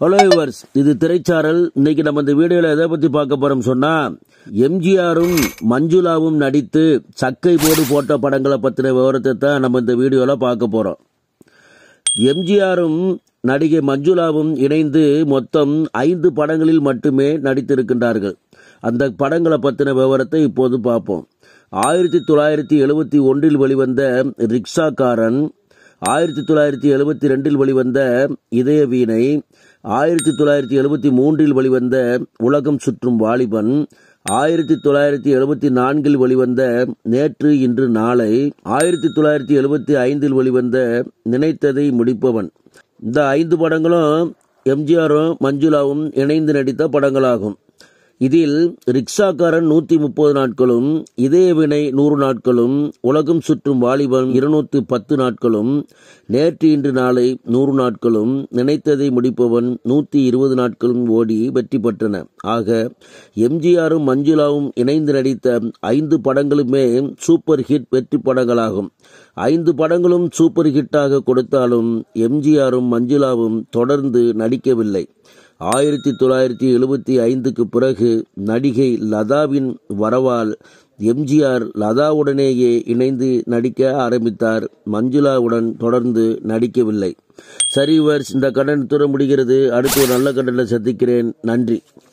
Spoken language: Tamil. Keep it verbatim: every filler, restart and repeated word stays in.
ஹலோ வியூவர்ஸ், இது திரைச்சாரல். இன்னைக்கு நம்ம இந்த வீடியோல எதை பத்தி பார்க்க போறோம் சொன்னா, எம்ஜிஆரும் மஞ்சுளாவும் நடித்து சக்கை போடு போட்ட படங்களை பத்தின விவரத்தை தான் நம்ம இந்த வீடியோல பார்க்க போறோம். எம்ஜிஆரும் நடிகை மஞ்சுளாவும் இணைந்து மொத்தம் ஐந்து படங்களில் மட்டுமே நடித்திருக்கின்றார்கள். அந்த படங்களை பத்தின விவரத்தை இப்போது பார்ப்போம். ஆயிரத்தி தொள்ளாயிரத்தி எழுபத்தி ஒன்றில் வெளிவந்த ரிக்ஷாக்காரன், ஆயிரத்தி தொள்ளாயிரத்தி எழுபத்தி ரெண்டில் வெளிவந்த இதய வீணை, ஆயிரத்தி தொள்ளாயிரத்தி எழுபத்தி மூன்றில் வெளிவந்த உலகம் சுற்றும் வாலிபன், ஆயிரத்தி தொள்ளாயிரத்தி எழுபத்தி நான்கில் வெளிவந்த நேற்று இன்று நாளை, ஆயிரத்தி தொள்ளாயிரத்தி எழுபத்தி ஐந்தில் வெளிவந்த நினைத்ததை முடிப்பவன். இந்த ஐந்து படங்களும் எம்ஜிஆரும் மஞ்சுளாவும் இணைந்து நடித்த படங்களாகும். இதில் ரிக்ஷாக்காரன் நூத்தி முப்பது நாட்களும், இதய வினை நூறு நாட்களும், உலகம் சுற்றும் வாலிபன் இருநூத்தி பத்து நாட்களும், நேற்று இன்று நாளை நூறு நாட்களும், நினைத்ததை முடிப்பவன் நூத்தி இருபது நாட்களும் ஓடி வெற்றி பெற்றன. ஆக எம்ஜிஆரும் மஞ்சுளாவும் இணைந்து நடித்த ஐந்து படங்களுமே சூப்பர் ஹிட் வெற்றி படங்களாகும். ஐந்து படங்களும் சூப்பர் ஹிட்டாக கொடுத்தாலும் எம்ஜிஆரும் மஞ்சுளாவும் தொடர்ந்து நடிக்கவில்லை. ஆயிரத்தி தொள்ளாயிரத்தி எழுபத்தி ஐந்துக்கு பிறகு நடிகை லதாவின் வரவால் எம்ஜிஆர் லதாவுடனேயே இணைந்து நடிக்க ஆரம்பித்தார். மஞ்சுளாவுடன் தொடர்ந்து நடிக்கவில்லை. சரி வியூவர்ஸ், இந்த கண்டென்ட் தூர முடிகிறது. அடுத்து ஒரு நல்ல கண்டென்ட்ல சந்திக்கிறேன். நன்றி.